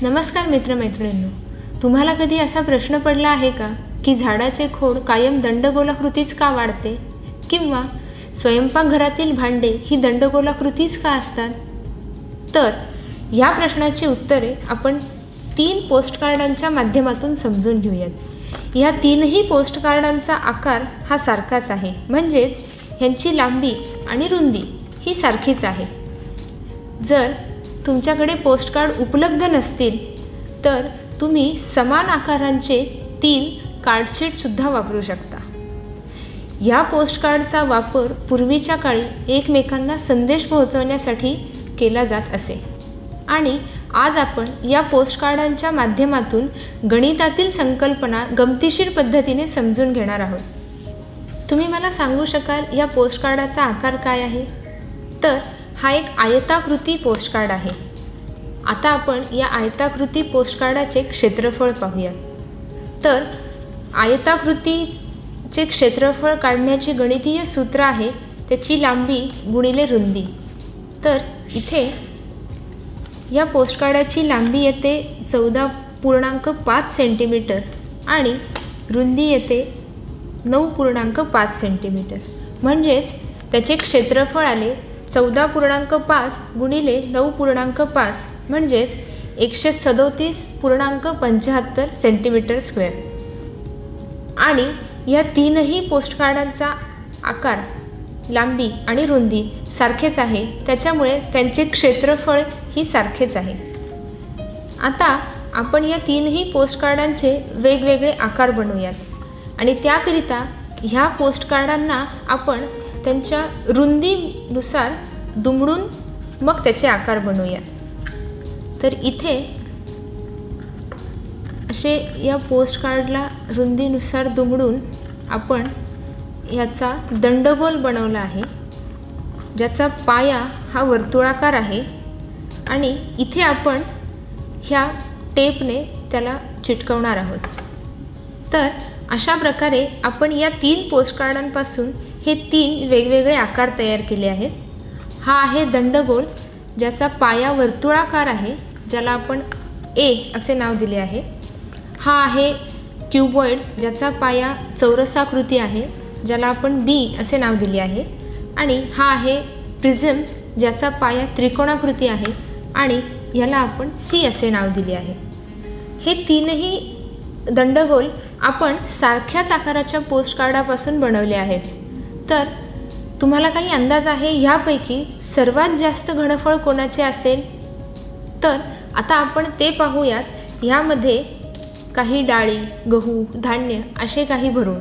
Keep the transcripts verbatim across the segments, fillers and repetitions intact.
नमस्कार मित्रमैत्रिणींनो, तुम्हाला कधी असा प्रश्न पडला आहे का की झाडाचे खोड कायम दंडगोलाकृतीच का वाढते किंवा स्वयंपाकघरातील भांडे ही दंडगोलाकृतीच का असतात? तर या प्रश्नाची उत्तरे आपण तीन पोस्टकार्डांच्या माध्यमातून समजून घेऊयात। या तीनही पोस्टकार्डांचा आकार हा सारखाच आहे, म्हणजेच ह्यांची लांबी आणि रुंदी ही सारखीच आहे। जर तुमच्याकडे पोस्टकार्ड उपलब्ध नसतील तर तुम्ही समान आकारांचे तीन कार्डशीटसुद्धा वापरू शकता। या पोस्टकार्डचा वापर पूर्वीच्या काळी एकमेकांना संदेश पोहोचवण्यासाठी केला जात असे आणि आज आपण या पोस्टकार्डांच्या माध्यमातून गणितातील संकल्पना गमतीशीर पद्धतीने समजून घेणार आहोत। तुम्ही मला सांगू शकाल या पोस्टकार्डाचा आकार काय आहे? तर हा एक आयताकृती पोस्टकार्ड आहे। आता आपण या आयताकृती पोस्टकार्डाचे क्षेत्रफळ पाहूयात। तर आयताकृतीचे क्षेत्रफळ काढण्याची गणितीय सूत्र आहे त्याची लांबी गुणिले रुंदी। तर इथे या पोस्टकार्डाची लांबी येते चौदा पूर्णांक पाच सेंटीमीटर आणि रुंदी येते नऊ पूर्णांक पाच सेंटीमीटर, म्हणजेच त्याचे क्षेत्रफळ आले चौदा पूर्णांक पाच गुणिले नऊ पूर्णांक पाच म्हणजेच एकशे सदोतीस पूर्णांक पंच्याहत्तर सेंटीमीटर स्क्वेअर। आणि या तीनही पोस्टकार्डांचा आकार, लांबी आणि रुंदी सारखेच आहे, त्याच्यामुळे त्यांचे क्षेत्रफळ ही सारखेच आहे। आता आपण या तीनही पोस्टकार्डांचे वेगवेगळे आकार बनवूयात आणि त्याकरिता ह्या पोस्टकार्डांना आपण त्यांच्या रुंदीनुसार दुमडून मग त्याचे आकार बनवूयात। तर इथे असे या पोस्टकार्डला रुंदीनुसार दुमडून आपण याचा दंडगोल बनवला आहे, ज्याचा पाया हा वर्तुळाकार आहे आणि इथे आपण ह्या टेपने त्याला चिटकवणार आहोत। तर अशा प्रकारे आपण या तीन पोस्टकार्डांपासून हे तीन वेगवेगळे आकार तयार केले आहेत। हा आहे दंडगोल, ज्याचा पाया वर्तुळाकार आहे, ज्याला आपण ए असे नाव दिले आहे। हा आहे क्यूबॉइड, ज्याचा पाया चौरसाकृती आहे, ज्याला आपण बी असे नाव दिले आहे। आणि हा आहे प्रिझम, ज्याचा पाया त्रिकोणाकृती आहे आणि याला आपण सी असे नाव दिले आहे। हे तीनही दंडगोल आपण सारख्याच आकाराच्या पोस्टकार्डापासून बनवले आहेत। तर तुम्हाला काही अंदाज आहे ह्यापैकी सर्वात जास्त घनफळ कोणाचे असेल? तर आता आपण ते पाहूयात। यामध्ये काही डाळी, गहू, धान्य असे काही भरून।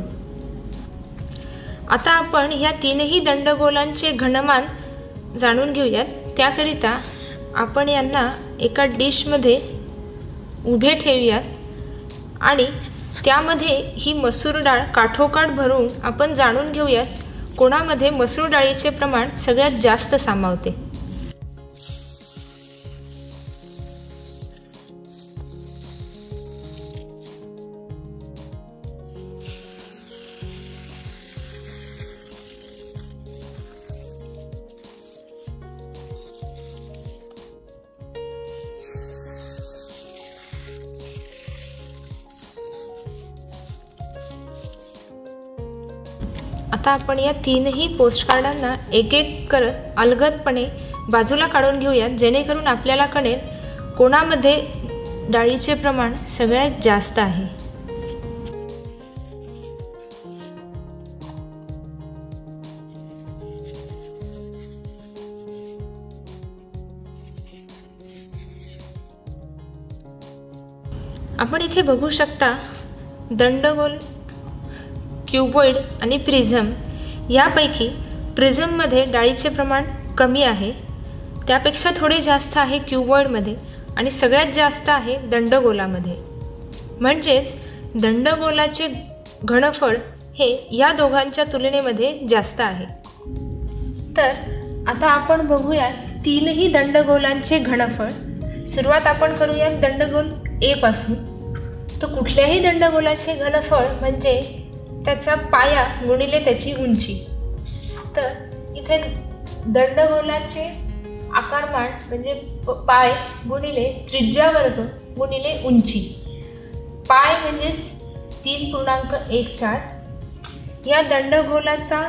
आता आपण या तीनही दंडगोलांचे घनमान जाणून घेऊयात। त्याकरिता आपण यांना एका डिशमध्ये उभे ठेवूयात आणि त्यामध्ये ही मसूर डाळ काठोकाठ भरून आपण जाणून घेऊयात कोणामध्ये मसूर डाळीचे प्रमाण सगळ्यात जास्त सामावते। आता आपण या तीनही पोस्टकार्डांना एक एक करत अलगदपणे बाजूला काढून घेऊयात, जेणेकरून आपल्याला कळेल कोणामध्ये डाळीचे प्रमाण सगळ्यात जास्त आहे। आपण इथे बघू शकता दंडगोल, क्यूबॉइड आणि प्रिझम यापैकी प्रिझममध्ये डाळीचे प्रमाण कमी आहे, त्यापेक्षा थोडे जास्त आहे क्यूबॉइडमध्ये आणि सगळ्यात जास्त आहे दंडगोलामध्ये। म्हणजेच दंडगोलाचे घनफळ हे या दोघांच्या तुलनेमध्ये जास्त आहे। तर आता आपण बघूयात तीनही दंडगोलांचे घनफळ। सुरुवात आपण करूयात दंडगोल ए पासून। तर कुठल्याही दंडगोलाचे घनफळ म्हणजे त्याचा पाया गुणिले त्याची उंची। तर इथे दंडगोलाचे आकारमान म्हणजे पाय गुणिले त्रिज्या वर्ग गुणिले उंची. पाय म्हणजे तीन पूर्णांक एक चार. या दंडगोलाचा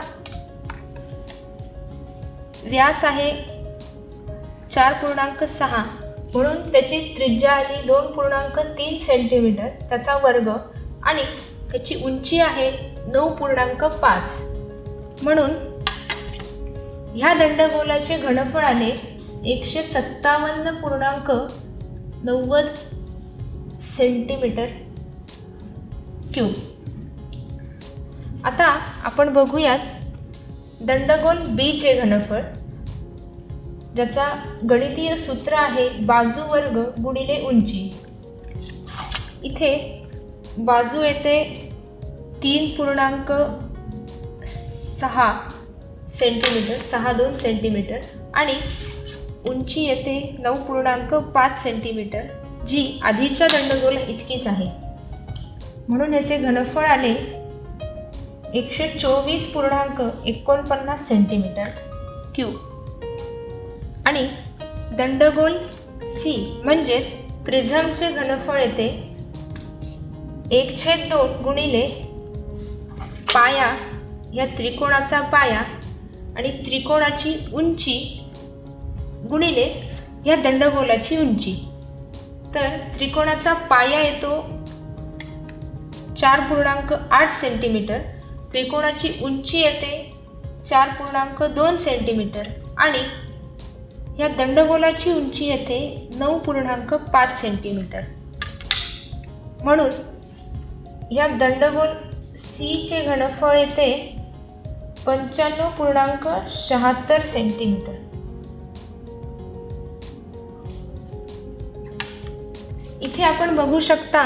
व्यास आहे चार पूर्णांक सहा, म्हणून त्याची त्रिज्या आली दोन पूर्णांक तीन सेंटीमीटर त्याचा वर्ग आणि त्याची उंची आहे नऊ पूर्णांक पाच. म्हणून ह्या दंडगोलाचे घनफळ आले एकशे सत्तावन्न पूर्णांक नव्वद सेंटीमीटर क्यूब. आता आपण बघूयात दंडगोल बी चे घनफळ, ज्याचा गणितीय सूत्र आहे बाजू वर्ग गुणिले उंची. इथे बाजू येते तीन पूर्णांक सहा सेंटीमीटर सहा दोन सेंटीमीटर आणि उंची येते नऊ पूर्णांक पाच सेंटीमीटर, जी आधीच्या दंडगोला इतकीच आहे. म्हणून याचे घनफळ आले एकशे चोवीस पूर्णांक एकोणपन्नास सेंटीमीटर क्यूब. आणि दंडगोल सी म्हणजेच प्रिझमचे घनफळ येते एक छेद दोन गुणिले पाया या त्रिकोणाचा पाया आणि त्रिकोणाची उंची गुणिले या दंडगोलाची उंची. तर त्रिकोणाचा पाया येतो चार पूर्णांक आठ सेंटीमीटर, त्रिकोणाची उंची येते चार पूर्णांक दोन सेंटीमीटर आणि या दंडगोलाची उंची येते नऊ पूर्णांक पाच सेंटीमीटर. म्हणून या दंडगोल सी चे घनफळ येते पंच्याण्णव पूर्णांक शहात्तर सेंटीमीटर. इथे आपण बघू शकता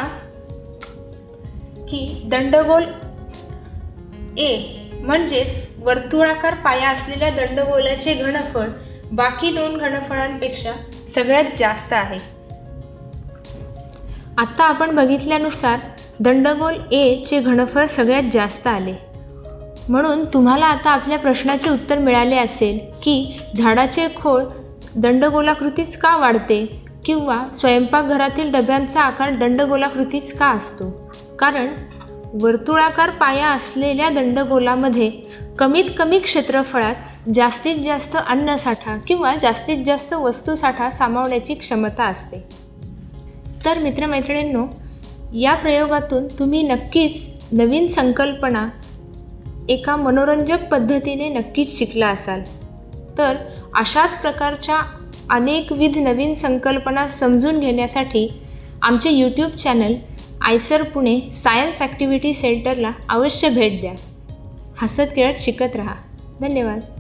की दंडगोल ए म्हणजेच वर्तुळाकार पाया असलेल्या दंडगोलाचे घनफळ बाकी दोन घनफळांपेक्षा सगळ्यात जास्त आहे. आता आपण बघितल्यानुसार दंडगोल ए चे घनफळ सगळ्यात जास्त आले. म्हणून तुम्हाला आता आपल्या प्रश्नाचे उत्तर मिळाले असेल की झाडाचे खोड दंडगोलाकृतीच का वाढते किंवा स्वयंपाकघरातील डब्यांचा आकार दंडगोलाकृतीच का असतो. कारण वर्तुळाकार पाया असलेल्या दंडगोलामध्ये कमीत कमी क्षेत्रफळात जास्तीत जास्त अन्नसाठा किंवा जास्तीत जास्त वस्तूसाठा सामावण्याची क्षमता असते. तर मित्रमैत्रिणींनो, या प्रयोगातून तुम्ही नक्कीच नवीन संकल्पना एका मनोरंजक पद्धतीने नक्कीच शिकला असाल. तर अशाच प्रकारच्या अनेकविध नवीन संकल्पना समजून घेण्यासाठी आमचे YouTube channel IISER Pune science activity सेंटरला अवश्य भेट द्या. हसत खेळत शिकत रहा. धन्यवाद.